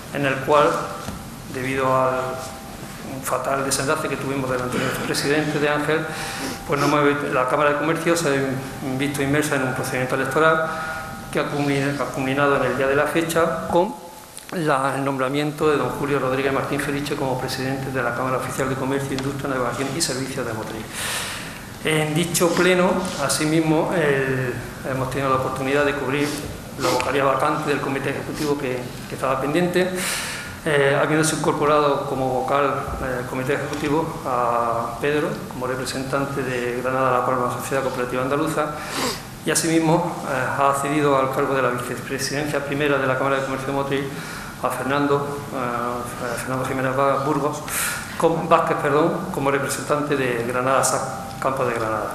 en el cual, debido al fatal desenlace que tuvimos del anterior presidente de Ángel, pues la Cámara de Comercio se ha visto inmersa en un procedimiento electoral que ha culminado en el día de la fecha con el nombramiento de don Julio Rodríguez Martín Felice como presidente de la Cámara Oficial de Comercio, Industria, Navegación y Servicios de Motril. En dicho pleno, asimismo, hemos tenido la oportunidad de cubrir la vocalía vacante del comité ejecutivo que estaba pendiente, habiéndose incorporado como vocal del comité ejecutivo a Pedro, como representante de Granada La Palma Sociedad Cooperativa Andaluza, y asimismo ha accedido al cargo de la vicepresidencia primera de la Cámara de Comercio de Motril a Fernando Jiménez Vázquez, como representante de Granada Campo de Granada.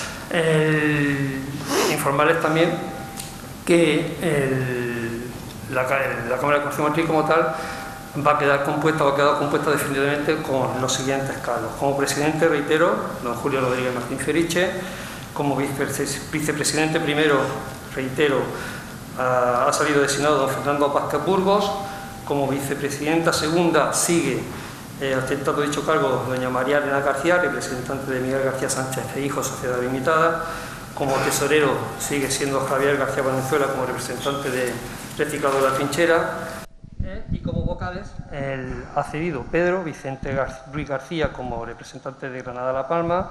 Informarles también que la Cámara de Comercio de Motril como tal ha quedado compuesta definitivamente con los siguientes cargos. Como presidente, reitero, don Julio Rodríguez Martín Felice. Como vicepresidente primero, reitero, ha salido designado don Fernando Vázquez Burgos. Como vicepresidenta segunda sigue ostentando dicho cargo doña María Elena García, representante de Miguel García Sánchez e Hijos, Sociedad Limitada. Como tesorero sigue siendo Javier García Valenzuela como representante de Reciclado de la Trinchera. Y como vocales ha cedido Pedro Vicente Ruiz García como representante de Granada La Palma.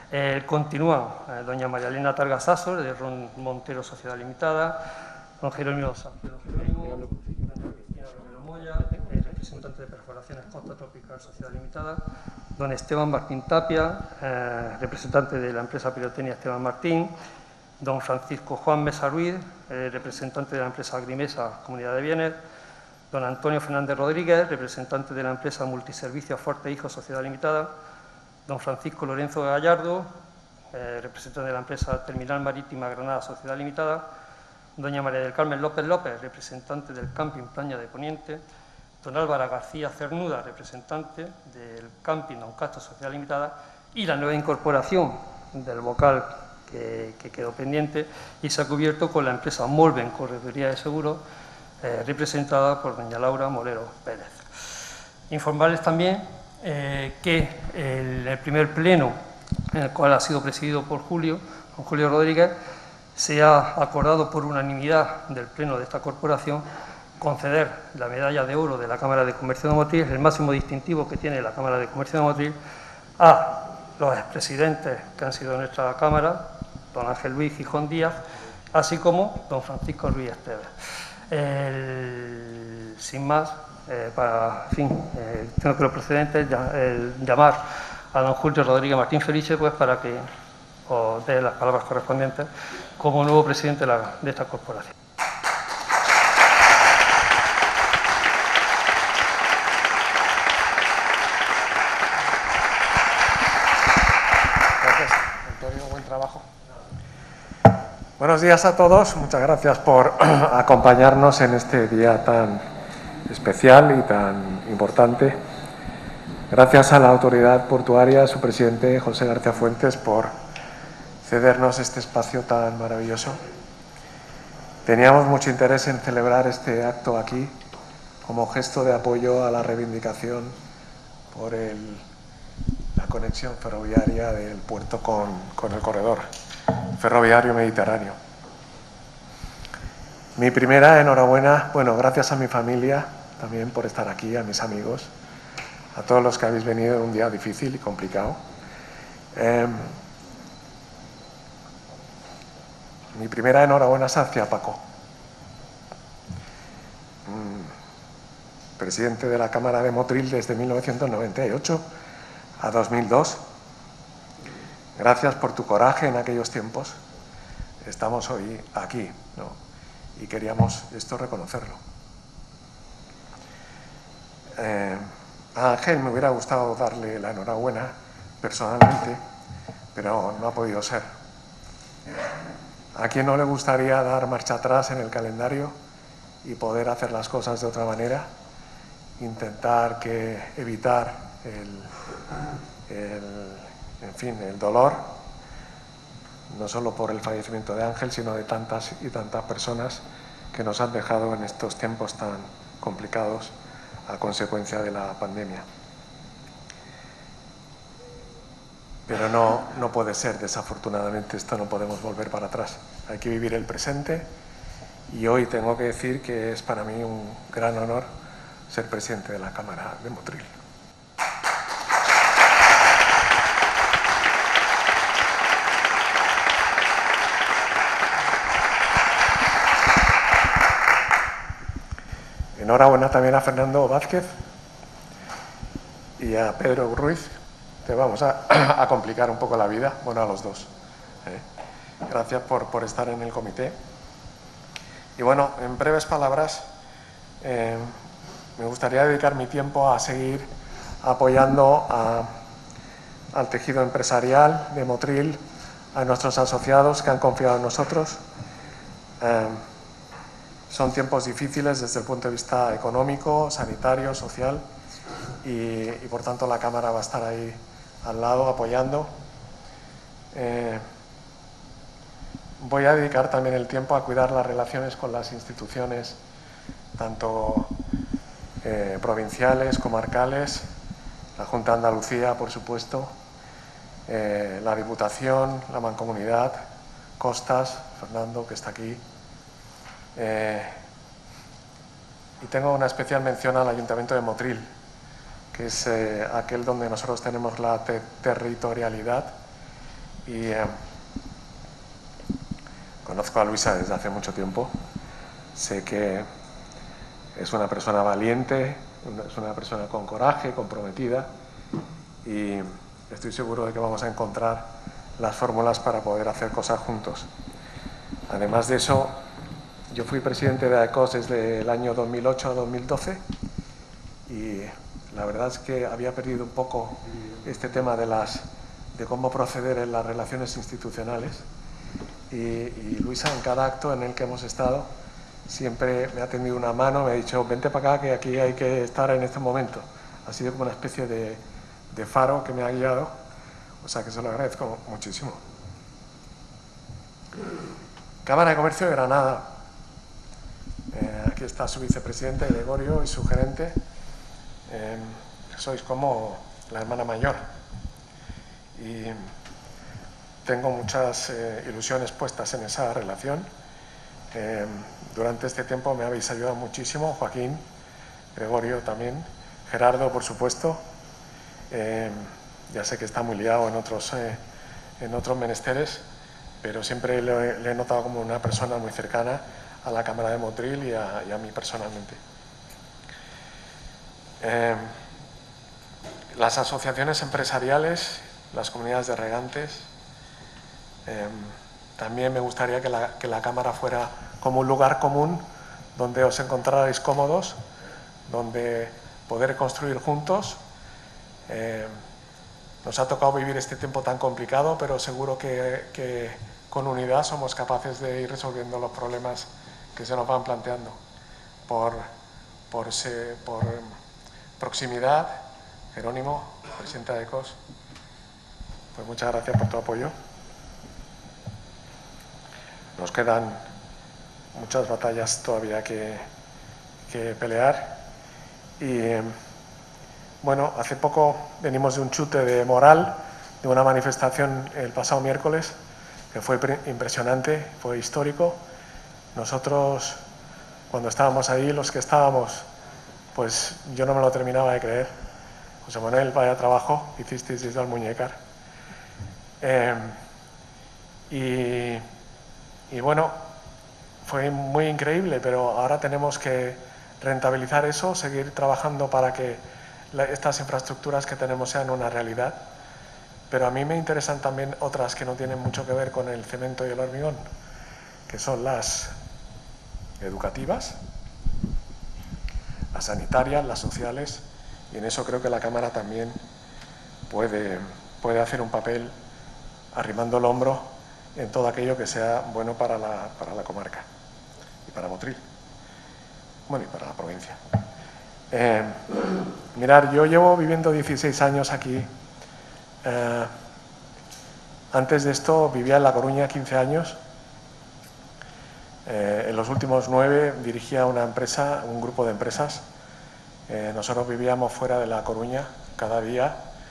Continúa doña María Elena Targasaso de Ron Montero Sociedad Limitada, don Jerónimo Santiago Jerónimo, Cristina Romero Moya, representante de Perforaciones Costa Tropical Sociedad Limitada, don Esteban Martín Tapia, representante de la empresa Pirotecnia Esteban Martín, don Francisco Juan Mesa Ruiz, representante de la empresa Agrimesa Comunidad de Bienes, don Antonio Fernández Rodríguez, representante de la empresa Multiservicios Forte Hijos Sociedad Limitada, don Francisco Lorenzo Gallardo, representante de la empresa Terminal Marítima Granada Sociedad Limitada, doña María del Carmen López López, representante del Camping Playa de Poniente, don Álvaro García Cernuda, representante del Camping Don Castro Sociedad Limitada, y la nueva incorporación del vocal que quedó pendiente y se ha cubierto con la empresa Molven Correduría de Seguros, representada por doña Laura Molero Pérez. Informarles también que en el primer pleno, en el cual ha sido presidido por don Julio Rodríguez, se ha acordado por unanimidad del pleno de esta corporación conceder la medalla de oro de la Cámara de Comercio de Motril, el máximo distintivo que tiene la Cámara de Comercio de Motril, a los expresidentes que han sido de nuestra Cámara, don Ángel Luis Gijón Díaz, así como don Francisco Ruiz Esteves. Sin más, tengo que los procedentes llamar a don Julio Rodríguez Martín Felice pues para que os dé las palabras correspondientes como nuevo presidente de esta corporación. Gracias, Antonio, buen trabajo. Buenos días a todos, muchas gracias por acompañarnos en este día tan especial y tan importante. Gracias a la autoridad portuaria, a su presidente José García Fuentes, por cedernos este espacio tan maravilloso. Teníamos mucho interés en celebrar este acto aquí como gesto de apoyo a la reivindicación por la conexión ferroviaria del puerto con el corredor ferroviario mediterráneo. Mi primera enhorabuena, gracias a mi familia también por estar aquí, a mis amigos, a todos los que habéis venido en un día difícil y complicado. Mi primera enhorabuena es hacia Paco, presidente de la Cámara de Motril desde 1998 a 2002. Gracias por tu coraje en aquellos tiempos. Estamos hoy aquí, ¿no? Y queríamos esto reconocerlo. A Ángel me hubiera gustado darle la enhorabuena personalmente, pero no ha podido ser. ¿A quién no le gustaría dar marcha atrás en el calendario y poder hacer las cosas de otra manera? Intentar evitar el dolor, no solo por el fallecimiento de Ángel, sino de tantas y tantas personas que nos han dejado en estos tiempos tan complicados a consecuencia de la pandemia. Pero no puede ser, desafortunadamente, esto no podemos volver para atrás. Hay que vivir el presente y hoy tengo que decir que es para mí un gran honor ser presidente de la Cámara de Motril. Enhorabuena también a Fernando Vázquez y a Pedro Ruiz. Te vamos a complicar un poco la vida, bueno, a los dos. Gracias por estar en el comité. Y bueno, en breves palabras, me gustaría dedicar mi tiempo a seguir apoyando al tejido empresarial de Motril, a nuestros asociados que han confiado en nosotros. Son tiempos difíciles desde el punto de vista económico, sanitario, social y por tanto la Cámara va a estar ahí al lado apoyando. Voy a dedicar también el tiempo a cuidar las relaciones con las instituciones, tanto provinciales, comarcales, la Junta de Andalucía, por supuesto, la Diputación, la Mancomunidad, Costas, Fernando, que está aquí. Y tengo una especial mención al Ayuntamiento de Motril, que es aquel donde nosotros tenemos la territorialidad y conozco a Luisa desde hace mucho tiempo. Sé que es una persona valiente, es una persona con coraje, comprometida y estoy seguro de que vamos a encontrar las fórmulas para poder hacer cosas juntos. Además de eso, yo fui presidente de AECOS desde el año 2008 a 2012 y la verdad es que había perdido un poco este tema de cómo proceder en las relaciones institucionales y Luisa, en cada acto en el que hemos estado, siempre me ha tendido una mano, me ha dicho vente para acá que aquí hay que estar en este momento. Ha sido como una especie de faro que me ha guiado, o sea que se lo agradezco muchísimo. Cámara de Comercio de Granada. Aquí está su vicepresidente Gregorio y su gerente. Sois como la hermana mayor y tengo muchas ilusiones puestas en esa relación. Durante este tiempo me habéis ayudado muchísimo, Joaquín, Gregorio también, Gerardo, por supuesto. Ya sé que está muy liado en otros menesteres, pero siempre le he notado como una persona muy cercana a la Cámara de Motril y a mí personalmente. Las asociaciones empresariales, las comunidades de regantes, también me gustaría que la Cámara fuera como un lugar común donde os encontrarais cómodos, donde poder construir juntos. Nos ha tocado vivir este tiempo tan complicado, pero seguro que con unidad somos capaces de ir resolviendo los problemas que se nos van planteando. Por proximidad, Jerónimo, presidente de AECOS, pues muchas gracias por tu apoyo. Nos quedan muchas batallas todavía que pelear y bueno, hace poco venimos de un chute de moral, de una manifestación el pasado miércoles que fue impresionante, fue histórico. Nosotros, cuando estábamos ahí, los que estábamos, pues yo no me lo terminaba de creer. José Manuel, vaya trabajo hicisteis desde Almuñécar. Y bueno, fue muy increíble, pero ahora tenemos que rentabilizar eso, seguir trabajando para que estas infraestructuras que tenemos sean una realidad. Pero a mí me interesan también otras que no tienen mucho que ver con el cemento y el hormigón, que son las educativas, las sanitarias, las sociales, y en eso creo que la Cámara también puede hacer un papel arrimando el hombro en todo aquello que sea bueno para la comarca y para Motril, bueno, y para la provincia. Mirad, yo llevo viviendo 16 años aquí. Antes de esto vivía en La Coruña 15 años. En los últimos 9 dirigía una empresa, un grupo de empresas Nosotros vivíamos fuera de La Coruña. Cada día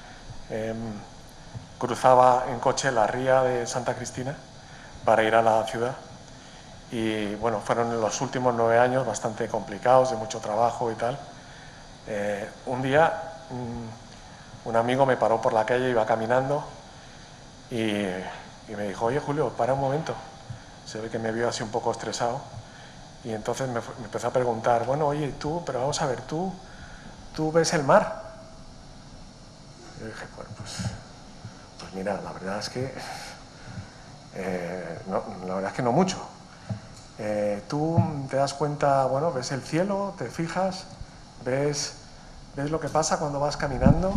cruzaba en coche la ría de Santa Cristina para ir a la ciudad. Y bueno, fueron los últimos 9 años bastante complicados, de mucho trabajo y tal. Un día un amigo me paró por la calle, iba caminando y me dijo: oye, Julio, para un momento. Se ve que me vio así un poco estresado y entonces me empezó a preguntar: bueno, oye, tú, pero vamos a ver, ¿tú ves el mar? Y yo dije: bueno, pues mira, la verdad es que no mucho. Tú te das cuenta, bueno, ves el cielo, te fijas, ves lo que pasa cuando vas caminando,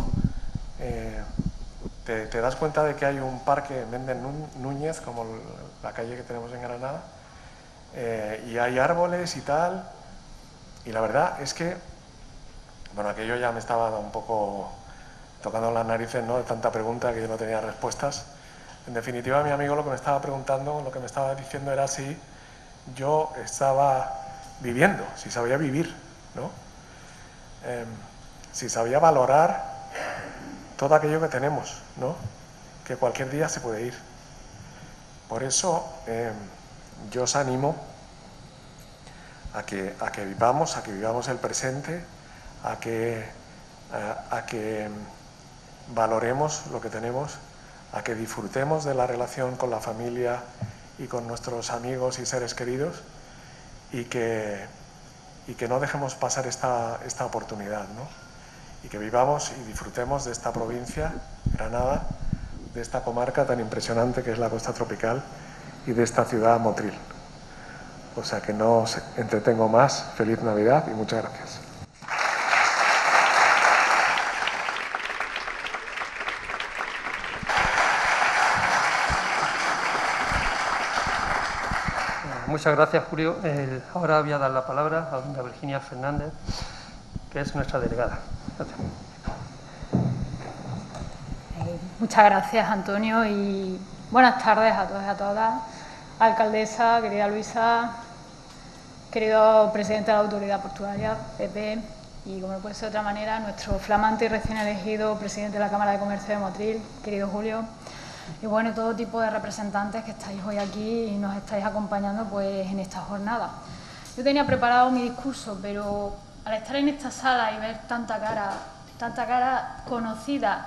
te das cuenta de que hay un parque en Méndez Núñez, como la calle que tenemos en Granada, y hay árboles y tal, y la verdad es que, bueno, aquello ya me estaba un poco tocando las narices, ¿no?, de tanta pregunta que yo no tenía respuestas. En definitiva, mi amigo lo que me estaba preguntando, lo que me estaba diciendo era si yo estaba viviendo, si sabía vivir, ¿no? Si sabía valorar todo aquello que tenemos, ¿no?, que cualquier día se puede ir. Por eso yo os animo a que vivamos el presente, a que valoremos lo que tenemos, a que disfrutemos de la relación con la familia y con nuestros amigos y seres queridos, y que no dejemos pasar esta oportunidad, ¿no? Y que vivamos y disfrutemos de esta provincia, Granada, de esta comarca tan impresionante que es la Costa Tropical y de esta ciudad, Motril. O sea que no os entretengo más. Feliz Navidad y muchas gracias. Muchas gracias, Julio. Ahora voy a dar la palabra a doña Virginia Fernández, que es nuestra delegada. Gracias. Muchas gracias, Antonio, y buenas tardes a todos y a todas. Alcaldesa, querida Luisa, querido presidente de la Autoridad Portuaria, Pepe, y como no puede ser de otra manera, nuestro flamante y recién elegido presidente de la Cámara de Comercio de Motril, querido Julio, y bueno, todo tipo de representantes que estáis hoy aquí y nos estáis acompañando pues en esta jornada. Yo tenía preparado mi discurso, pero al estar en esta sala y ver tanta cara conocida,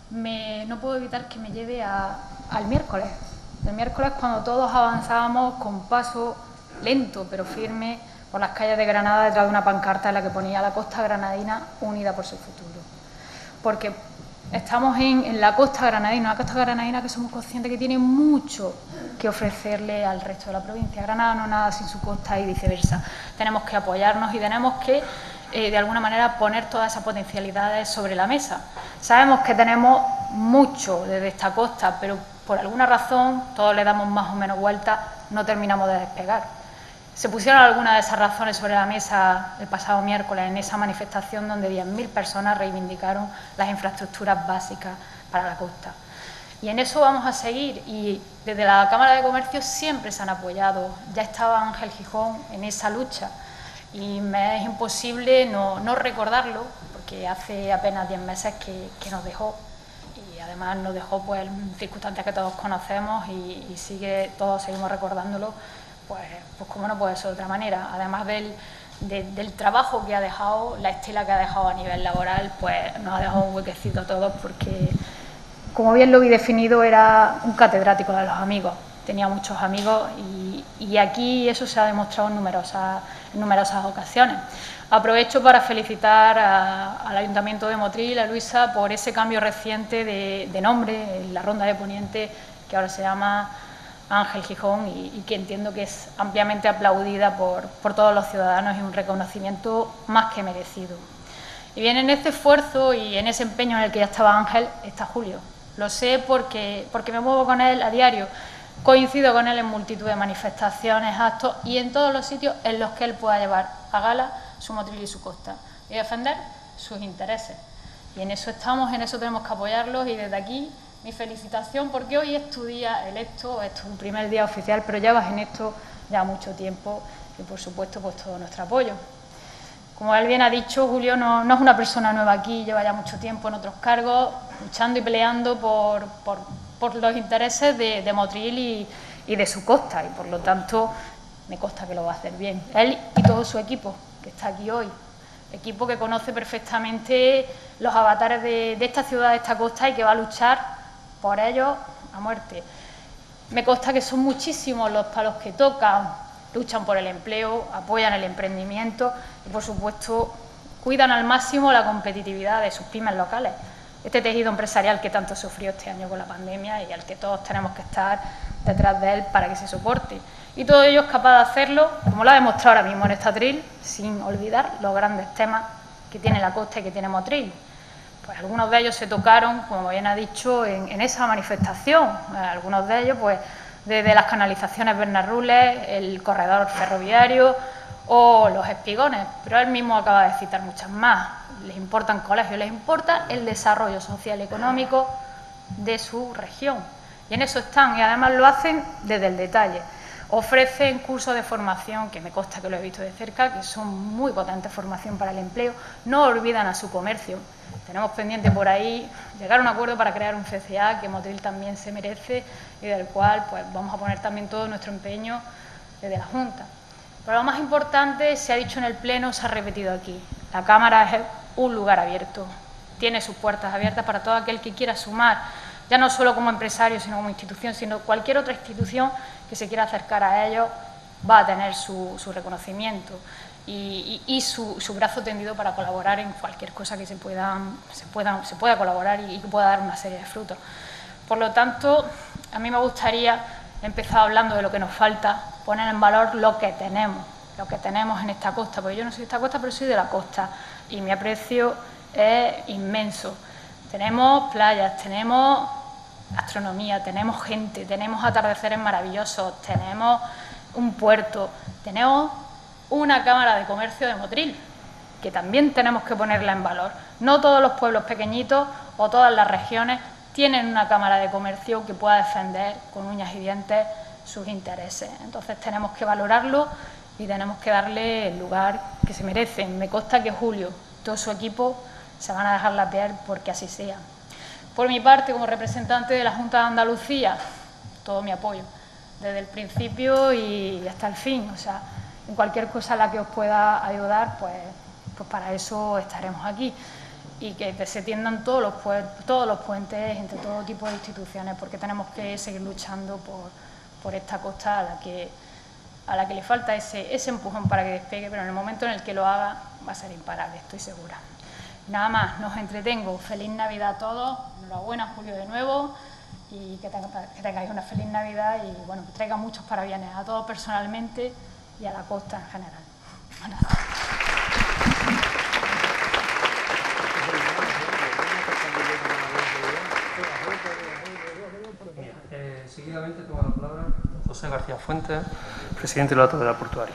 no puedo evitar que me lleve al miércoles. El miércoles, cuando todos avanzábamos con paso lento pero firme por las calles de Granada detrás de una pancarta en la que ponía la costa granadina unida por su futuro. Porque estamos en la costa granadina, una costa granadina que somos conscientes que tiene mucho que ofrecerle al resto de la provincia. Granada no es nada sin su costa y viceversa. Tenemos que apoyarnos y tenemos que, de alguna manera, poner todas esas potencialidades sobre la mesa. Sabemos que tenemos mucho desde esta costa, pero por alguna razón todos le damos más o menos vuelta, no terminamos de despegar. Se pusieron algunas de esas razones sobre la mesa el pasado miércoles en esa manifestación donde 10.000 personas reivindicaron las infraestructuras básicas para la costa. Y en eso vamos a seguir, y desde la Cámara de Comercio siempre se han apoyado. Ya estaba Ángel Gijón en esa lucha y me es imposible no recordarlo, porque hace apenas 10 meses que nos dejó. Y además nos dejó pues circunstancias que todos conocemos y todos seguimos recordándolo, pues como no puede ser de otra manera. Además del trabajo que ha dejado, la estela que ha dejado a nivel laboral, pues nos ha dejado un huequecito a todos, porque, como bien lo vi definido, era un catedrático de los amigos. Tenía muchos amigos y aquí eso se ha demostrado en numerosas ocasiones. Aprovecho para felicitar al Ayuntamiento de Motril, a Luisa, por ese cambio reciente de nombre en la Ronda de Poniente, que ahora se llama Ángel Gijón, y que entiendo que es ampliamente aplaudida por todos los ciudadanos y un reconocimiento más que merecido. Y bien, en este esfuerzo y en ese empeño en el que ya estaba Ángel, está Julio. Lo sé porque me muevo con él a diario, coincido con él en multitud de manifestaciones, actos y en todos los sitios en los que él pueda llevar a gala su Motril y su costa y defender sus intereses. Y en eso estamos, en eso tenemos que apoyarlos, y desde aquí mi felicitación, porque hoy es tu día electo, es tu primer día oficial, pero llevas en esto ya mucho tiempo y por supuesto pues todo nuestro apoyo. Como él bien ha dicho, Julio no es una persona nueva aquí, lleva ya mucho tiempo en otros cargos, luchando y peleando por los intereses de Motril y de su costa, y por lo tanto me consta que lo va a hacer bien. Él y todo su equipo, que está aquí hoy, equipo que conoce perfectamente los avatares de esta ciudad, de esta costa, y que va a luchar por ellos a muerte. Me consta que son muchísimos los palos que tocan, luchan por el empleo, apoyan el emprendimiento y, por supuesto, cuidan al máximo la competitividad de sus pymes locales. Este tejido empresarial que tanto sufrió este año con la pandemia y al que todos tenemos que estar detrás de él para que se soporte. Y todo ello es capaz de hacerlo, como lo ha demostrado ahora mismo en esta atril, sin olvidar los grandes temas que tiene la costa y que tiene Motril. Pues algunos de ellos se tocaron, como bien ha dicho, en esa manifestación. Algunos de ellos, pues, desde las canalizaciones Bernarrules, el corredor ferroviario o los espigones, pero él mismo acaba de citar muchas más. Les importan colegios, les importa el desarrollo social y económico de su región. Y en eso están, y además lo hacen desde el detalle. Ofrecen cursos de formación, que me consta que lo he visto de cerca, que son muy potentes, formación para el empleo. No olvidan a su comercio. Tenemos pendiente por ahí llegar a un acuerdo para crear un CCA que Motril también se merece y del cual, pues, vamos a poner también todo nuestro empeño desde la Junta. Pero lo más importante, se ha dicho en el Pleno, se ha repetido aquí. La Cámara es un lugar abierto, tiene sus puertas abiertas para todo aquel que quiera sumar, ya no solo como empresario, sino como institución, sino cualquier otra institución que se quiera acercar a ellos va a tener su reconocimiento y su brazo tendido para colaborar en cualquier cosa que se pueda colaborar y que pueda dar una serie de frutos. Por lo tanto, a mí me gustaría, empezar hablando de lo que nos falta, poner en valor lo que tenemos en esta costa, porque yo no soy de esta costa, pero soy de la costa y mi aprecio es inmenso. Tenemos playas, tenemos gastronomía, tenemos gente, tenemos atardeceres maravillosos, tenemos un puerto, tenemos una Cámara de Comercio de Motril, que también tenemos que ponerla en valor. No todos los pueblos pequeñitos o todas las regiones tienen una Cámara de Comercio que pueda defender con uñas y dientes sus intereses. Entonces tenemos que valorarlo y tenemos que darle el lugar que se merecen. Me consta que Julio y todo su equipo se van a dejar la piel porque así sea. Por mi parte, como representante de la Junta de Andalucía, todo mi apoyo, desde el principio y hasta el fin. O sea, en cualquier cosa en la que os pueda ayudar, pues para eso estaremos aquí. Y que se tiendan todos los puentes entre todo tipo de instituciones, porque tenemos que seguir luchando por esta costa a la que le falta ese empujón para que despegue, pero en el momento en el que lo haga va a ser imparable, estoy segura. Nada más, no os entretengo. Feliz Navidad a todos, enhorabuena Julio de nuevo y que tengáis una feliz Navidad y, bueno, que traiga muchos parabienes a todos personalmente y a la costa en general. Gracias. Seguidamente toma la palabra José García Fuentes, presidente de la Autoridad Portuaria.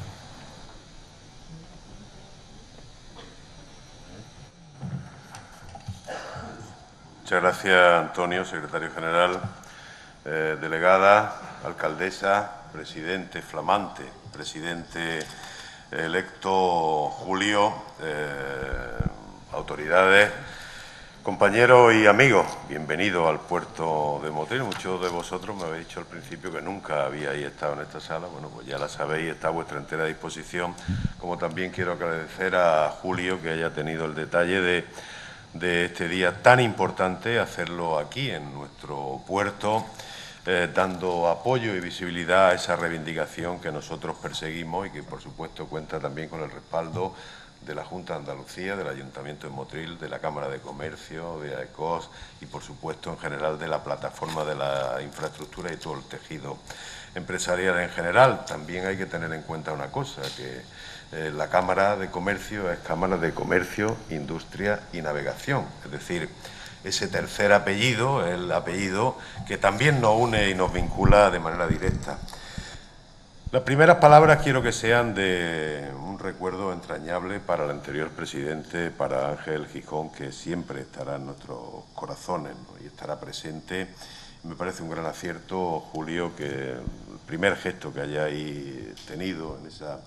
Muchas gracias, Antonio, secretario general, delegada, alcaldesa, presidente flamante, presidente electo Julio, autoridades, compañeros y amigos, bienvenidos al puerto de Motril. Muchos de vosotros me habéis dicho al principio que nunca habíais estado en esta sala. Bueno, pues ya la sabéis, está a vuestra entera disposición. Como también quiero agradecer a Julio que haya tenido el detalle de este día tan importante, hacerlo aquí en nuestro puerto, dando apoyo y visibilidad a esa reivindicación que nosotros perseguimos y que, por supuesto, cuenta también con el respaldo de la Junta de Andalucía, del Ayuntamiento de Motril, de la Cámara de Comercio, de AECOS y, por supuesto, en general de la plataforma de la infraestructura y todo el tejido empresarial en general. También hay que tener en cuenta una cosa, que la Cámara de Comercio es Cámara de Comercio, Industria y Navegación, es decir, ese tercer apellido, el apellido que también nos une y nos vincula de manera directa. Las primeras palabras quiero que sean de un recuerdo entrañable para el anterior presidente, para Ángel Gijón, que siempre estará en nuestros corazones, ¿no? Y estará presente. Me parece un gran acierto, Julio, que el primer gesto que hayáis tenido en esa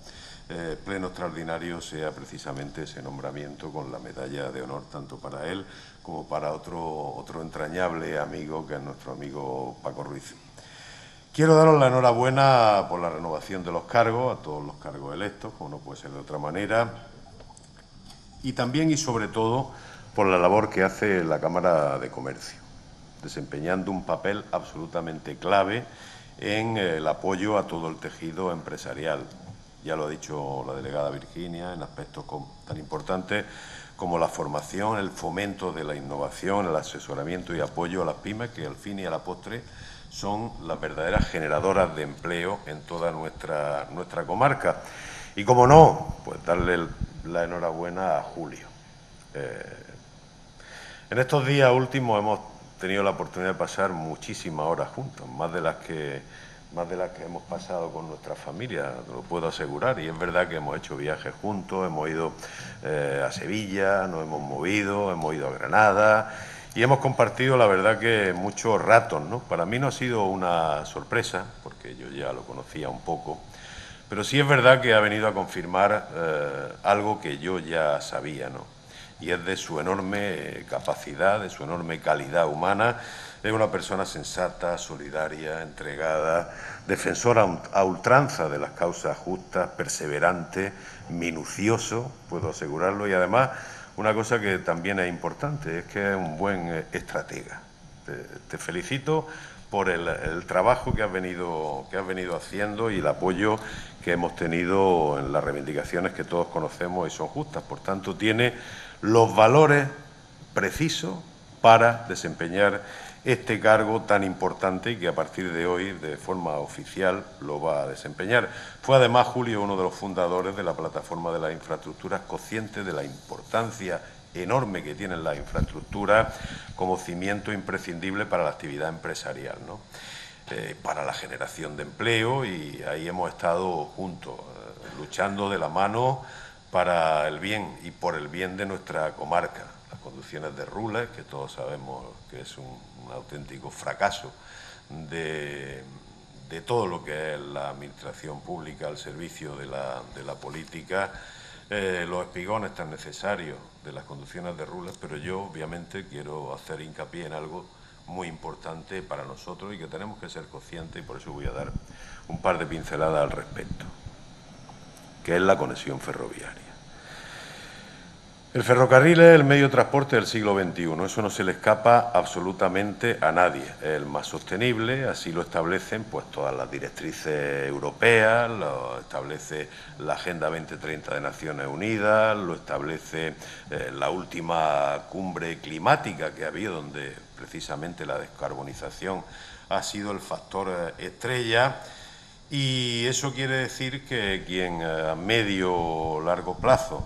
pleno extraordinario sea precisamente ese nombramiento con la medalla de honor tanto para él como para otro entrañable amigo que es nuestro amigo Paco Ruiz. Quiero daros la enhorabuena por la renovación de los cargos, a todos los cargos electos, como no puede ser de otra manera, y también y sobre todo por la labor que hace la Cámara de Comercio, desempeñando un papel absolutamente clave en el apoyo a todo el tejido empresarial. Ya lo ha dicho la delegada Virginia, en aspectos tan importantes como la formación, el fomento de la innovación, el asesoramiento y apoyo a las pymes, que al fin y a la postre son las verdaderas generadoras de empleo en toda nuestra comarca. Y como no, pues darle la enhorabuena a Julio. En estos días últimos hemos tenido la oportunidad de pasar muchísimas horas juntos, más de las que hemos pasado con nuestra familia, lo puedo asegurar, y es verdad que hemos hecho viajes juntos, hemos ido a Sevilla, nos hemos movido, hemos ido a Granada y hemos compartido, la verdad, que muchos ratos, ¿no? Para mí no ha sido una sorpresa, porque yo ya lo conocía un poco, pero sí es verdad que ha venido a confirmar algo que yo ya sabía, ¿no? Y es de su enorme capacidad, de su enorme calidad humana. Es una persona sensata, solidaria, entregada, defensora a ultranza de las causas justas, perseverante, minucioso, puedo asegurarlo, y además una cosa que también es importante, es que es un buen estratega. Te felicito por el trabajo que has venido haciendo y el apoyo que hemos tenido en las reivindicaciones que todos conocemos y son justas. Por tanto, tiene los valores precisos para desempeñar este cargo tan importante y que a partir de hoy, de forma oficial, lo va a desempeñar. Fue además Julio uno de los fundadores de la Plataforma de las Infraestructuras, consciente de la importancia enorme que tienen las infraestructuras como cimiento imprescindible para la actividad empresarial, ¿no? Para la generación de empleo, y ahí hemos estado juntos, luchando de la mano para el bien y por el bien de nuestra comarca. Las conducciones de Rules, que todos sabemos que es un auténtico fracaso de todo lo que es la administración pública al servicio de la política, los espigones tan necesarios de las conducciones de Rules, pero yo obviamente quiero hacer hincapié en algo muy importante para nosotros y que tenemos que ser conscientes, y por eso voy a dar un par de pinceladas al respecto, que es la conexión ferroviaria. El ferrocarril es el medio de transporte del siglo XXI, eso no se le escapa absolutamente a nadie. Es el más sostenible, así lo establecen pues todas las directrices europeas, lo establece la Agenda 2030 de Naciones Unidas, lo establece la última cumbre climática que ha habido, donde precisamente la descarbonización ha sido el factor estrella. Y eso quiere decir que quien a medio o largo plazo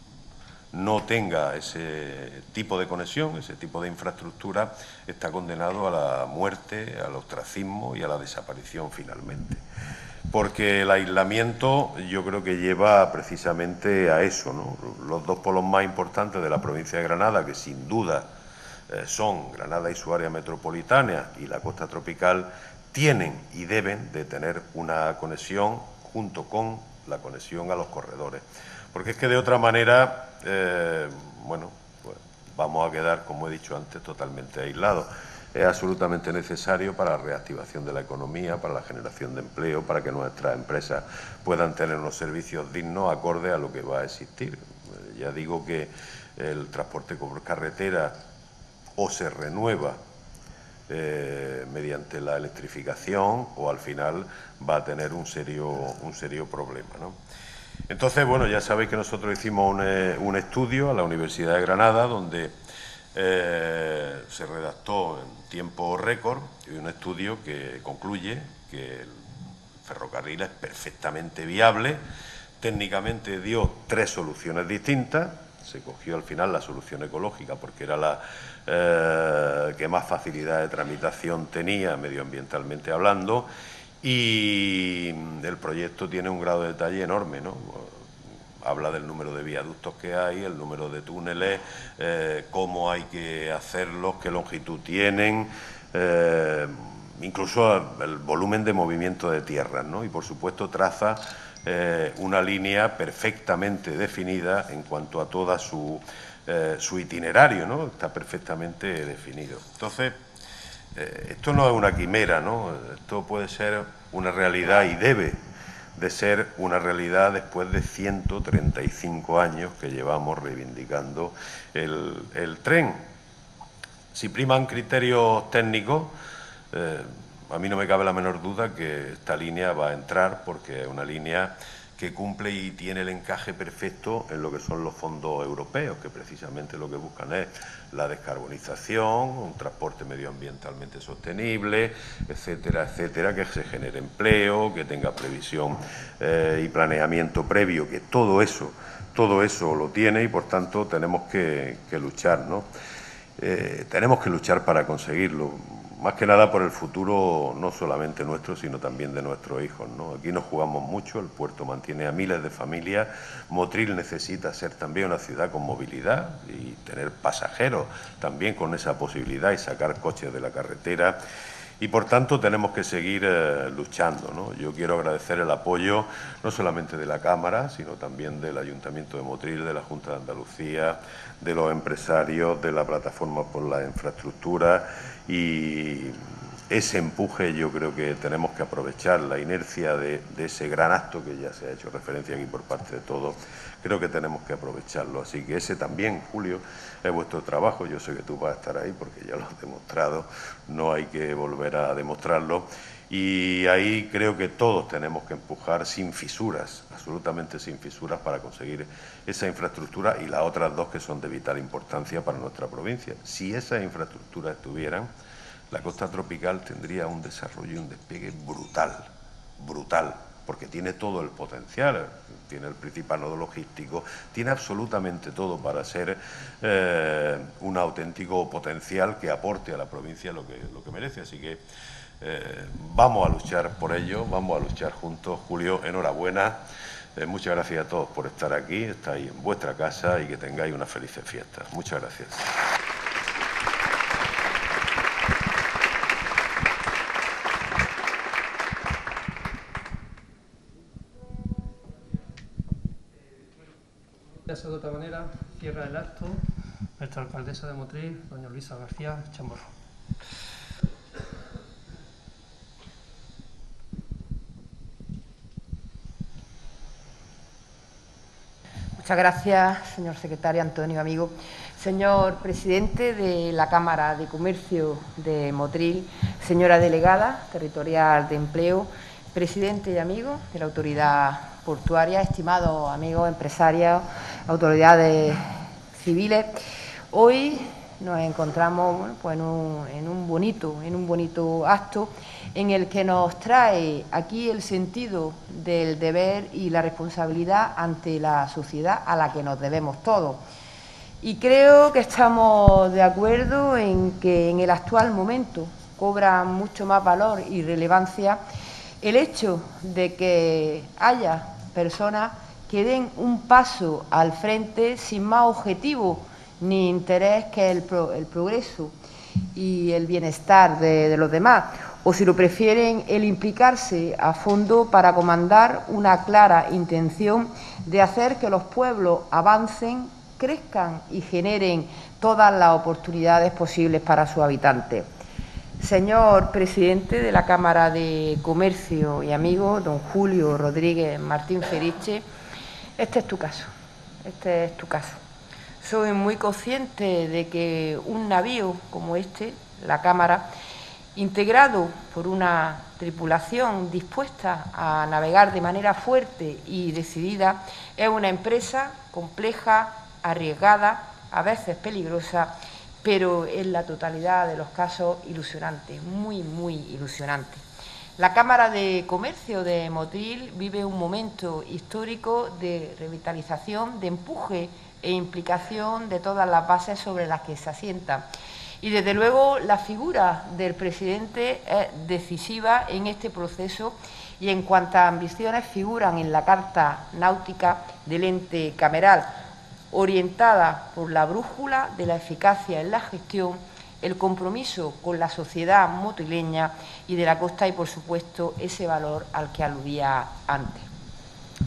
no tenga ese tipo de conexión, ese tipo de infraestructura, está condenado a la muerte, al ostracismo y a la desaparición finalmente. Porque el aislamiento yo creo que lleva precisamente a eso, ¿no? Los dos polos más importantes de la provincia de Granada, que sin duda son Granada y su área metropolitana y la costa tropical, tienen y deben de tener una conexión junto con la conexión a los corredores. Porque es que de otra manera, bueno, pues vamos a quedar, como he dicho antes, totalmente aislados. Es absolutamente necesario para la reactivación de la economía, para la generación de empleo, para que nuestras empresas puedan tener unos servicios dignos acorde a lo que va a existir. Ya digo que el transporte por carretera o se renueva mediante la electrificación o al final va a tener un serio problema, ¿no? Entonces, bueno, ya sabéis que nosotros hicimos un estudio a la Universidad de Granada donde se redactó en tiempo récord, y un estudio que concluye que el ferrocarril es perfectamente viable. Técnicamente dio 3 soluciones distintas. Se cogió al final la solución ecológica porque era la que más facilidad de tramitación tenía medioambientalmente hablando, y el proyecto tiene un grado de detalle enorme, ¿no? Habla del número de viaductos que hay, el número de túneles, cómo hay que hacerlos, qué longitud tienen, incluso el volumen de movimiento de tierras, ¿no? Y por supuesto traza una línea perfectamente definida en cuanto a toda su itinerario, ¿no? Está perfectamente definido. Entonces, esto no es una quimera, ¿no? Esto puede ser una realidad y debe de ser una realidad después de 135 años que llevamos reivindicando el tren. Si priman criterios técnicos, a mí no me cabe la menor duda que esta línea va a entrar, porque es una línea que cumple y tiene el encaje perfecto en lo que son los fondos europeos, que precisamente lo que buscan es la descarbonización, un transporte medioambientalmente sostenible, etcétera, etcétera, que se genere empleo, que tenga previsión y planeamiento previo, que todo eso lo tiene y, por tanto, tenemos que luchar, ¿no? Tenemos que luchar para conseguirlo, más que nada por el futuro no solamente nuestro, sino también de nuestros hijos, ¿no? Aquí nos jugamos mucho, el puerto mantiene a miles de familias, Motril necesita ser también una ciudad con movilidad y tener pasajeros también con esa posibilidad y sacar coches de la carretera. Y, por tanto, tenemos que seguir luchando, ¿no? Yo quiero agradecer el apoyo no solamente de la Cámara, sino también del Ayuntamiento de Motril, de la Junta de Andalucía, de los empresarios, de la Plataforma por la Infraestructura, y ese empuje yo creo que tenemos que aprovechar, la inercia de ese gran acto que ya se ha hecho referencia aquí por parte de todos, creo que tenemos que aprovecharlo. Así que ese también, Julio, es vuestro trabajo. Yo sé que tú vas a estar ahí porque ya lo has demostrado, no hay que volver a demostrarlo. Y ahí creo que todos tenemos que empujar sin fisuras, absolutamente sin fisuras, para conseguir esa infraestructura y las otras dos que son de vital importancia para nuestra provincia. Si esas infraestructuras estuvieran, la costa tropical tendría un desarrollo y un despegue brutal, brutal, porque tiene todo el potencial, tiene el principal nodo logístico, tiene absolutamente todo para ser un auténtico potencial que aporte a la provincia lo que merece. Así que vamos a luchar por ello, vamos a luchar juntos. Julio, enhorabuena, muchas gracias a todos por estar aquí, estáis en vuestra casa y que tengáis unas felices fiestas. Muchas gracias. De otra manera, cierra el acto nuestra alcaldesa de Motril, doña Luisa García Chamorro. Muchas gracias, señor secretario Antonio, amigo. Señor presidente de la Cámara de Comercio de Motril, señora delegada territorial de Empleo, presidente y amigo de la Autoridad Portuaria, estimados amigos empresarios, autoridades civiles. Hoy nos encontramos, bueno, pues en un bonito acto en el que nos trae aquí el sentido del deber y la responsabilidad ante la sociedad a la que nos debemos todos. Y creo que estamos de acuerdo en que en el actual momento cobra mucho más valor y relevancia el hecho de que haya personas que den un paso al frente sin más objetivo ni interés que el progreso y el bienestar de los demás, o si lo prefieren, el implicarse a fondo para comandar una clara intención de hacer que los pueblos avancen, crezcan y generen todas las oportunidades posibles para sus habitantes. Señor presidente de la Cámara de Comercio y Amigos, don Julio Rodríguez Martín Feriche, este es tu caso, Soy muy consciente de que un navío como este, la Cámara, integrado por una tripulación dispuesta a navegar de manera fuerte y decidida, es una empresa compleja, arriesgada, a veces peligrosa, pero en la totalidad de los casos ilusionante, muy ilusionante. La Cámara de Comercio de Motril vive un momento histórico de revitalización, de empuje e implicación de todas las bases sobre las que se asienta. Y, desde luego, la figura del presidente es decisiva en este proceso y en cuantas ambiciones figuran en la Carta Náutica del ente cameral, orientada por la brújula de la eficacia en la gestión, el compromiso con la sociedad motrileña y de la costa y, por supuesto, ese valor al que aludía antes.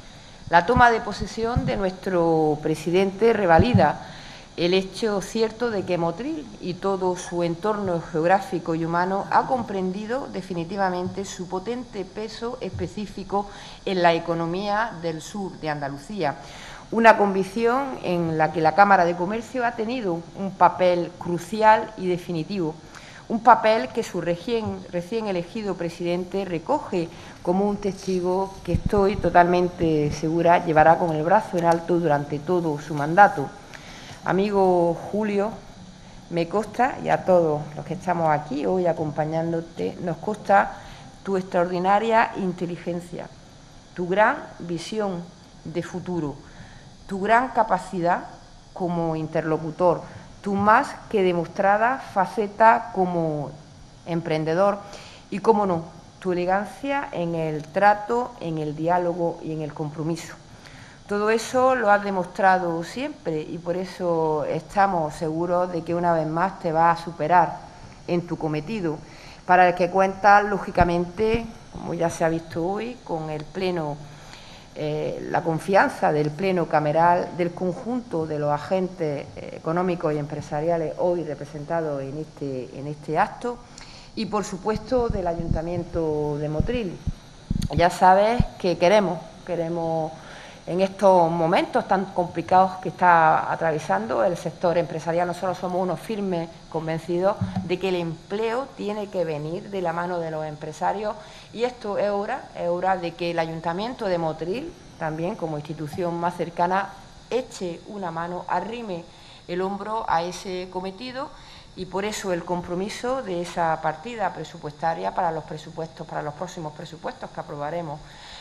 La toma de posesión de nuestro presidente revalida el hecho cierto de que Motril y todo su entorno geográfico y humano ha comprendido definitivamente su potente peso específico en la economía del sur de Andalucía. Una convicción en la que la Cámara de Comercio ha tenido un papel crucial y definitivo, un papel que su recién elegido presidente recoge como un testigo que estoy totalmente segura llevará con el brazo en alto durante todo su mandato. Amigo Julio, me consta, y a todos los que estamos aquí hoy acompañándote, nos consta tu extraordinaria inteligencia, tu gran visión de futuro, tu gran capacidad como interlocutor, tu más que demostrada faceta como emprendedor y, cómo no, tu elegancia en el trato, en el diálogo y en el compromiso. Todo eso lo has demostrado siempre y por eso estamos seguros de que una vez más te vas a superar en tu cometido, para el que cuentas, lógicamente, como ya se ha visto hoy, con el pleno, la confianza del pleno cameral, del conjunto de los agentes económicos y empresariales hoy representados en este acto y, por supuesto, del Ayuntamiento de Motril. Ya sabes que queremos en estos momentos tan complicados que está atravesando el sector empresarial. Nosotros somos unos firmes convencidos de que el empleo tiene que venir de la mano de los empresarios y esto es hora de que el Ayuntamiento de Motril, también como institución más cercana, eche una mano, arrime el hombro a ese cometido y por eso el compromiso de esa partida presupuestaria para los próximos presupuestos que aprobaremos.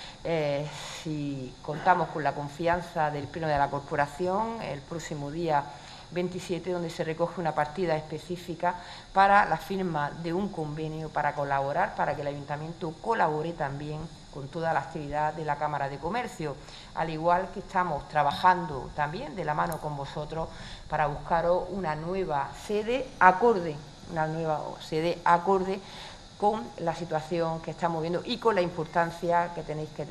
Si contamos con la confianza del Pleno de la Corporación el próximo día 27, donde se recoge una partida específica para la firma de un convenio para colaborar, para que el Ayuntamiento colabore también con toda la actividad de la Cámara de Comercio, al igual que estamos trabajando también de la mano con vosotros para buscaros una nueva sede acorde con la situación que estamos viendo y con la importancia que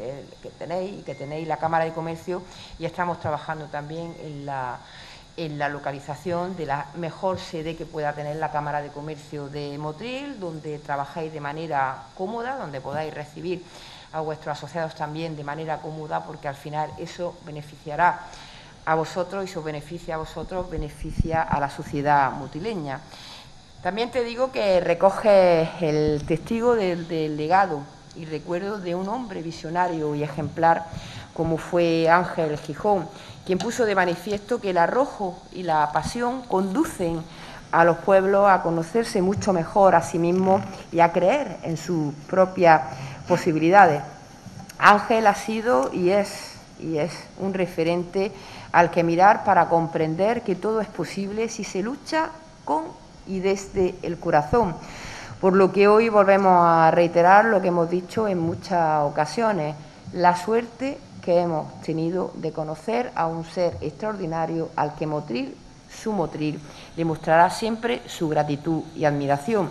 tenéis la Cámara de Comercio, y estamos trabajando también en la localización de la mejor sede que pueda tener la Cámara de Comercio de Motril, donde trabajáis de manera cómoda, donde podáis recibir a vuestros asociados también de manera cómoda, porque al final eso beneficiará a vosotros y si os beneficia a vosotros, beneficia a la sociedad motrileña. También te digo que recoges el testigo del legado y recuerdo de un hombre visionario y ejemplar como fue Ángel Gijón, quien puso de manifiesto que el arrojo y la pasión conducen a los pueblos a conocerse mucho mejor a sí mismos y a creer en sus propias posibilidades. Ángel ha sido y es un referente al que mirar para comprender que todo es posible si se lucha con y desde el corazón, por lo que hoy volvemos a reiterar lo que hemos dicho en muchas ocasiones, la suerte que hemos tenido de conocer a un ser extraordinario al que Motril, su Motril, le mostrará siempre su gratitud y admiración.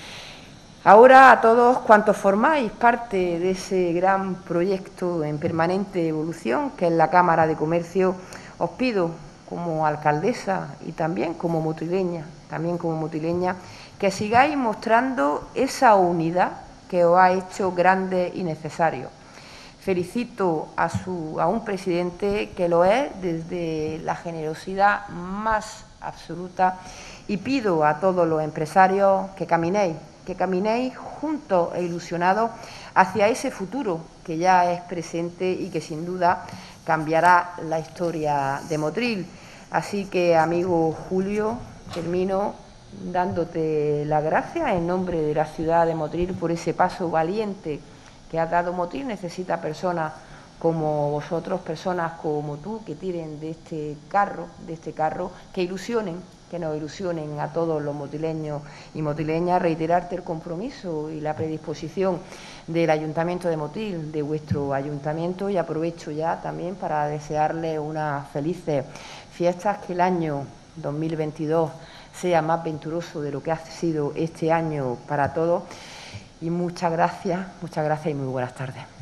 Ahora a todos cuantos formáis parte de ese gran proyecto en permanente evolución que es la Cámara de Comercio, os pido como alcaldesa y también como motrileña, que sigáis mostrando esa unidad que os ha hecho grande y necesario. Felicito a un presidente que lo es desde la generosidad más absoluta y pido a todos los empresarios que caminéis juntos e ilusionados hacia ese futuro que ya es presente y que sin duda cambiará la historia de Motril. Así que, amigo Julio, termino dándote las gracias en nombre de la ciudad de Motril por ese paso valiente que ha dado Motril. Necesita personas como vosotros, personas como tú, que tiren de este carro, que ilusionen, que nos ilusionen a todos los motrileños y motrileñas. Reiterarte el compromiso y la predisposición del Ayuntamiento de Motril, de vuestro ayuntamiento, y aprovecho ya también para desearle unas felices fiestas, que el año 2022 sea más venturoso de lo que ha sido este año para todos. Y muchas gracias y muy buenas tardes.